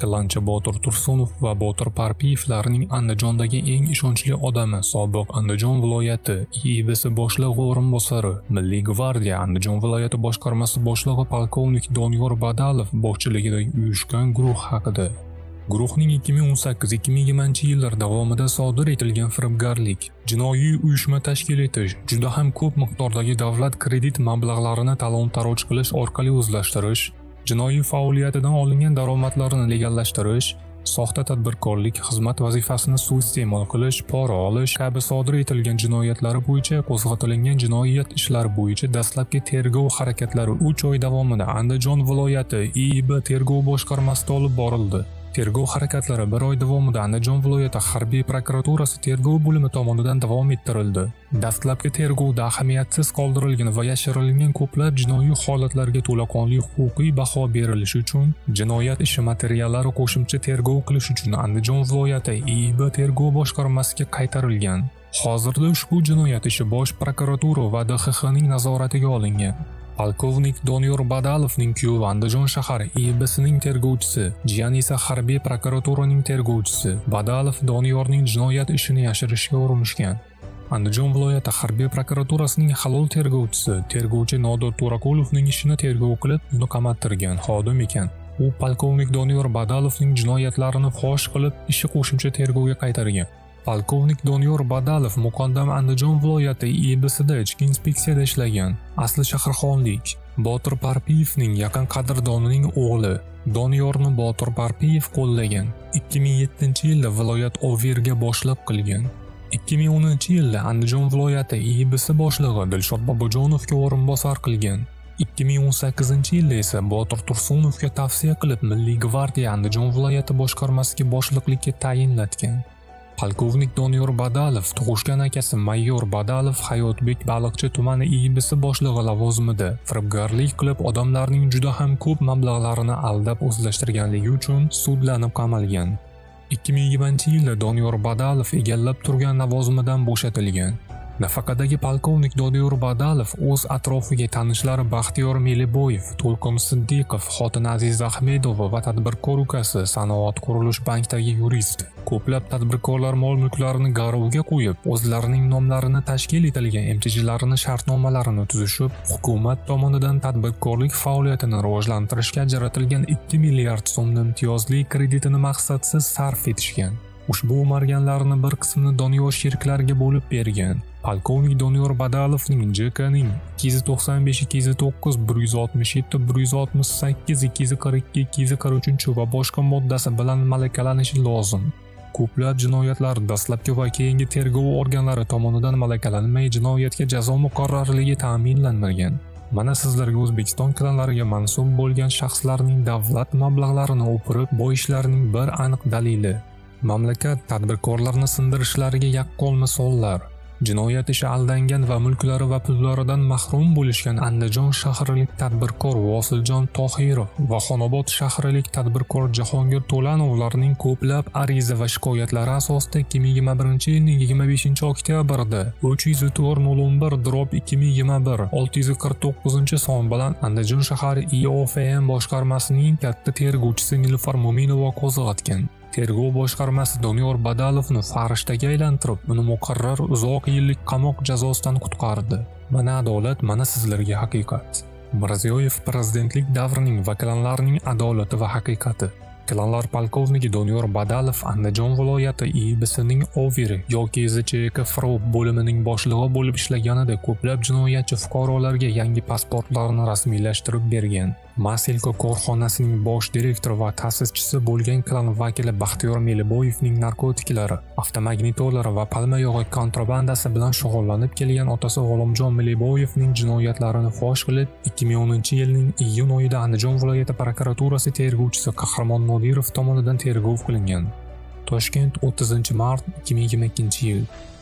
Tilanchi Botir Tursunov va Botir Parpiyevlarning Andijondagi eng ishonchli odami, sobiq Andijon viloyati IIBsi boshlig'i o'rinbosari, Milliy gvardiya Andijon viloyati boshqarmasi boshlig'i polkovnik Doniyor Badalov boshchiligidagi uyushgan guruh haqida. Guruhning 2018-2020-yillar davomida sodir etilgan firibgarlik, jinoiy uyushma tashkil etish, juda ham ko'p miqdordagi davlat kredit mablag'larini talon-taroj qilish orqali o'zlashtirish, jinoiy faoliyatidan olingan daromadlarni legallashtirish, soxta tadbirkorlik, xizmat vazifasini suiiste'mol qilish, pora olish kabi sodir etilgan jinoyatlari bo'yicha qo'zg'atilgan jinoyat ishlari bo'yicha dastlabki tergov harakatlari 3 oy davomida Andijon viloyati IIB tergov boshqarmasida olib borildi. Tergov harakatlari 1 oy davomida Andijon viloyati harbiy prokuraturasi tergov bo'limi tomonidan davom ettirildi. Dastlabki tergovda ahamiyatsiz qoldirilgan va yashirilgan ko'plab jinoiy holatlarga to'laqonli huquqiy baho berilishi uchun jinoyat ishi materiallari qo'shimcha tergov qilish uchun Andijon viloyati IIB tergov boshqarmasiga qaytarilgan. Hozirda ushbu jinoyat ishi Bosh prokuratura va DXXning nazoratiga olingan. Polkovnik Doniyor Badalovning kuyovi Andijon shahar IIBsining tergovchisi, jiyani esa harbiy prokuraturaning tergovchisi. Badalov Doniyorning jinoyat ishini yashirishga urinishgan. Andijon viloyati harbiy prokuraturasining halol tergovchisi, tergovchi Nodir To'raqulovning ishini tergov qilib, uni qamattirgan xodim ekan. U polkovnik Doniyor Badalovning jinoyatlarini fosh qilib, ishi qo'shimcha tergovga qaytargan. Polkovnik Doniyor Badalov muqaddam Andijon viloyati IIBsida ichki inspeksiyada ishlagan. Asli shaharxonlik. Botir Parpiyevning yaqin qadrdonining o'g'li. Doniyorni Botir Parpiyev qo'llagan. 2007-yilda viloyat overga boshliq qilgan. 2010-yilda Andijon viloyati IIBsi boshlig'i Dilshod Bobojonovga o'rinbosar qilgan. 2018-yilda esa Botir Tursunovga tavsiya qilib Milliy gvardiya Andijon viloyati boshqarmasiga boshliqlikka tayinlatgan. Polkovnik Doniyor Badalov tug'ishgan akasi Mayor Badalov Hayotbek Baliqchi tumani IIBsi boshlig'i lavozimida firibgarlik qilib odamlarning juda ham ko'p mablag'larini aldab o'zlashtirganligi uchun sudlanib qamalgan. 2020-yilda Doniyor Badalov egallab turgan lavozimidan bo'shatilgan. Nafaqadagi polkovnik Doniyor Badalov o'z atrofiga tanishlari Baxtiyor Meliboyev, To'lqin Siddiqov, xotini Aziza Ahmedova va tadbirkor ukasi Sanoat qurilish bankdagi yurist. Ko'plab tadbirkorlar mol-mulklarini garovga qo'yib, o'zlarining nomlarini tashkil etilgan MTJlarini shartnomalarini tuzishib, hukumat tomonidan tadbirkorlik faoliyatini rivojlantirishga ajratilgan 2 milliard so'mning imtiyozli kreditini maqsadsiz sarf etishgan. Ushbu o'marganlarni bir qismini Doniyor sheriklariga bo'lib bergan. Polkovnik Doniyor Badalovning JKning 295, 209, 167, 168, 242, 243 va boshqa moddasi bilan malakalanishi lozim. Ko'plab jinoyatlar dastlabki va keyingi tergov organlari tomonidan malakalanmay jinoyatga jazo muqarrarligi ta'minlanmagan. Mana sizlarga O'zbekiston klanlariga mansub bo'lgan shaxslarning davlat mablag'larini o'pirib boyishlarining bir aniq dalili. Mamlakat tadbirkorlarni sindirishlariga yaqqol misollar. Jinoyat ishi aldangan va mulklari va pullaridan mahrum bo'lishgan Andijon shahrilik tadbirkor Vosiljon Tohirov va Xonobod shahrilik tadbirkor Jahongir To'lanovlarning ko'plab ariza va shikoyatlari asosida 2021-yilning 25-oktyabrida 304-011-2021 649-son bilan Andijon shahar IOFM boshqarmasining katta tergovchisi Nilufar Mo'minova qo'zg'atgan. Tergov boshqarmasi Doniyor Badalovni farishtaga aylantirib, uni muqarrar uzoq yillik qamoq jazosidan qutqardi. Mana adolat, mana sizlarga haqiqat. Mirziyoyev prezidentlik davrining va klanlarning adolati va haqiqati. Klanlar polkovniki Doniyor Badalov Andijon viloyati IIBsining overi yoki ZCK FRO bo'limining boshlig'i bo'lib ishlaganida ko'plab jinoyatchi fuqarolarga yangi pasportlarni rasmiylashtirib bergan. Maselko korxonasining bosh direktori va ta'sischisi bo'lgan klan vakili Baxtiyor Meliboyevning narkotiklari, avtomagnitolari va palma yog'i kontrabandasi bilan shug'ullanib kelgan otasi G'ulomjon Meliboyevning jinoyatlarini fosh qilib, 2010-yilning iyun oyida Andijon viloyati prokuraturasi tergovchisi Qahramon Nodirov tomonidan tergov qilingan. Toshkent 30-mart 2022-yil.